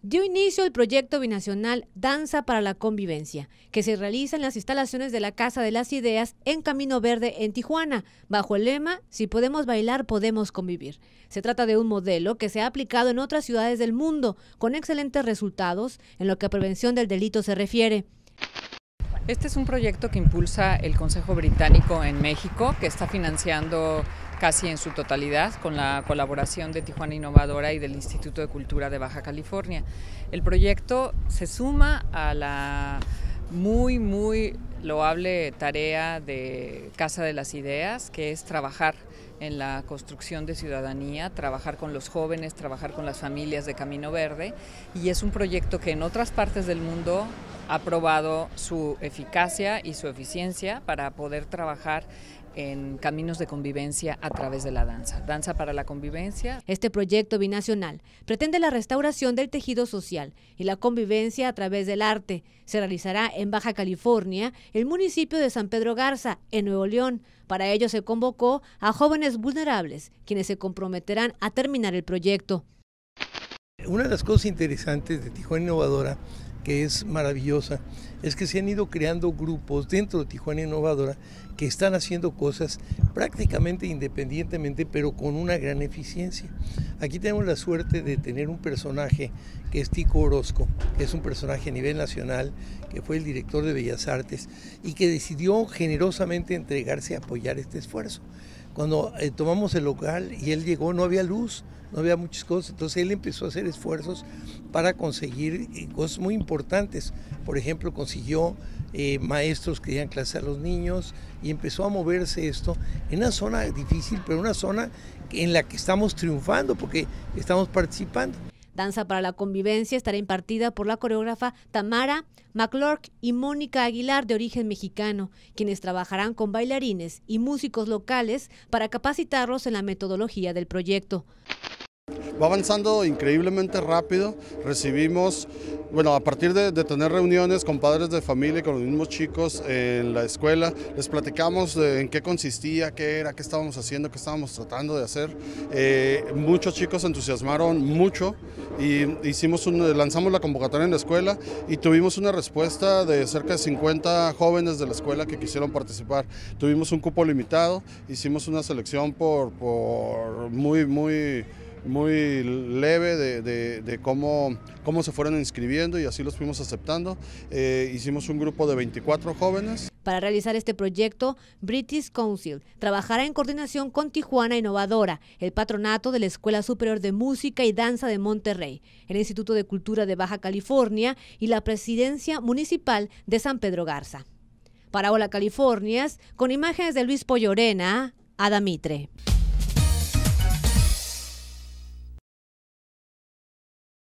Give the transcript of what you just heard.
Dio inicio el proyecto binacional Danza para la Convivencia, que se realiza en las instalaciones de la Casa de las Ideas en Camino Verde, en Tijuana, bajo el lema "Si podemos bailar, podemos convivir". Se trata de un modelo que se ha aplicado en otras ciudades del mundo, con excelentes resultados en lo que a prevención del delito se refiere. Este es un proyecto que impulsa el Consejo Británico en México, que está financiando casi en su totalidad con la colaboración de Tijuana Innovadora y del Instituto de Cultura de Baja California. El proyecto se suma a la muy loable tarea de Casa de las Ideas, que es trabajar en la construcción de ciudadanía, trabajar con los jóvenes, trabajar con las familias de Camino Verde, y es un proyecto que en otras partes del mundo ha probado su eficacia y su eficiencia para poder trabajar en caminos de convivencia a través de la danza. Danza para la convivencia. Este proyecto binacional pretende la restauración del tejido social y la convivencia a través del arte. Se realizará en Baja California, el municipio de San Pedro Garza, en Nuevo León. Para ello se convocó a jóvenes vulnerables, quienes se comprometerán a terminar el proyecto. Una de las cosas interesantes de Tijuana Innovadora, que es maravillosa, es que se han ido creando grupos dentro de Tijuana Innovadora que están haciendo cosas prácticamente independientemente, pero con una gran eficiencia. Aquí tenemos la suerte de tener un personaje que es Tico Orozco, que es un personaje a nivel nacional, que fue el director de Bellas Artes y que decidió generosamente entregarse a apoyar este esfuerzo. Cuando tomamos el local y él llegó, no había luz, no había muchas cosas, entonces él empezó a hacer esfuerzos para conseguir cosas muy importantes. Por ejemplo, consiguió maestros que dieran clase a los niños y empezó a moverse esto en una zona difícil, pero una zona en la que estamos triunfando porque estamos participando. Danza para la Convivencia estará impartida por la coreógrafa Tamara McClurk y Mónica Aguilar, de origen mexicano, quienes trabajarán con bailarines y músicos locales para capacitarlos en la metodología del proyecto. Va avanzando increíblemente rápido. Recibimos, a partir de tener reuniones con padres de familia y con los mismos chicos en la escuela, les platicamos de en qué consistía, qué era, qué estábamos haciendo, qué estábamos tratando de hacer. Muchos chicos se entusiasmaron mucho y lanzamos la convocatoria en la escuela y tuvimos una respuesta de cerca de 50 jóvenes de la escuela que quisieron participar. Tuvimos un cupo limitado, hicimos una selección por muy leve de cómo se fueron inscribiendo y así los fuimos aceptando. Hicimos un grupo de 24 jóvenes. Para realizar este proyecto, British Council trabajará en coordinación con Tijuana Innovadora, el patronato de la Escuela Superior de Música y Danza de Monterrey, el Instituto de Cultura de Baja California y la Presidencia Municipal de San Pedro Garza. Para Hola Californias, con imágenes de Luis Pollorena, Ada Mitre.